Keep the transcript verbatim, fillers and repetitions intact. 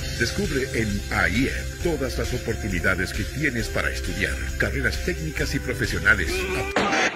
Descubre en A I E todas las oportunidades que tienes para estudiar carreras técnicas y profesionales.